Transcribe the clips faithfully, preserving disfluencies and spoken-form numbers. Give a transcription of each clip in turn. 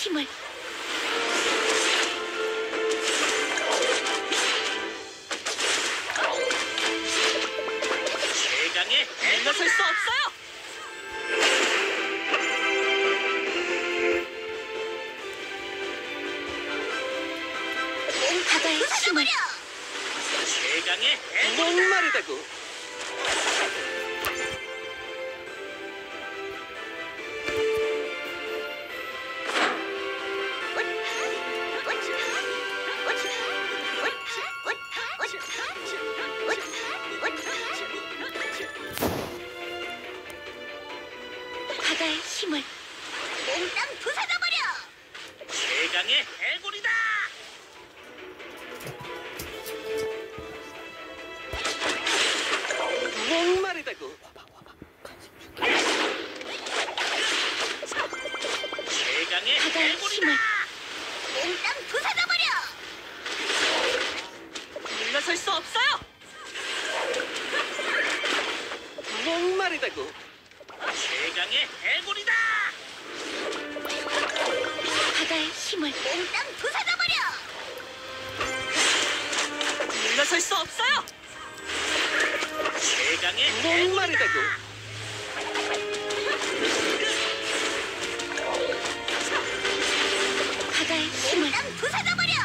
힘을 최강의 물러설 수 없어요. 바다의 힘을 최강의 해골 목마르다고. 바다의 힘을 몽땅 부숴져버려! 최강의 해골이다. 목마르다고. 최강의 바다의 해골이다. 힘을 몽땅 부숴져버려! 물러설 수 없어요. 목마르다고. 최강의 해골이다. 바다의 힘을 몽땅 부숴져버려! 물러설 수 없어요. 최강의 해골이다. 목마르다고. 바다의 힘을 몽땅 부숴져버려!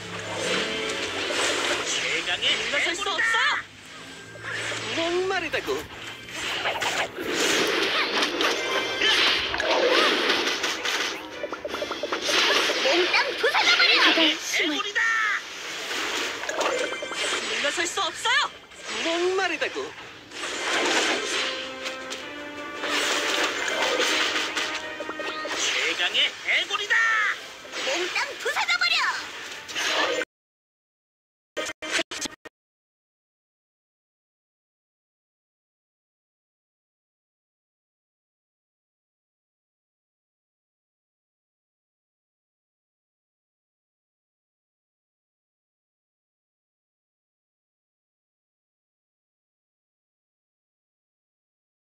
최강의 물러설 수 해골이다. 없어요. 목마르다고. 몽땅 부숴져버려! 바다의 힘을 해골이다. 물러설 수 없어요. 목마르다고. 최강의 해골이다. 몽땅 부숴져버려!